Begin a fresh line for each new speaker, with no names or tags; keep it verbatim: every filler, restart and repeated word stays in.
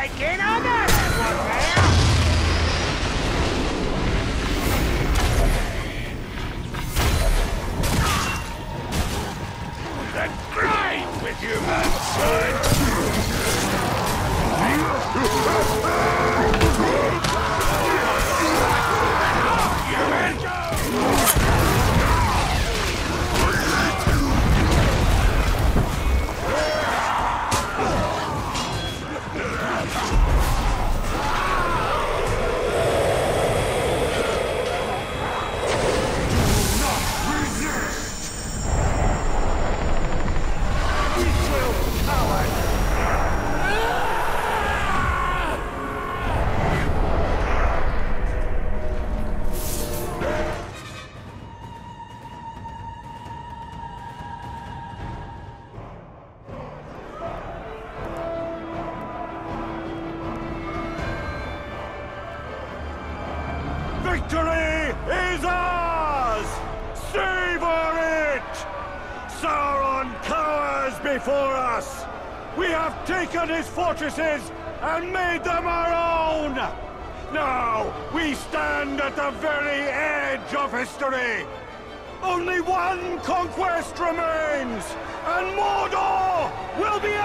Taking another one there! Then grind with you, man, son! You and go! Victory is ours! Savor it! Sauron cowers before us! We have taken his fortresses and made them our own! Now, we stand at the very edge of history! Only one conquest remains, and Mordor will be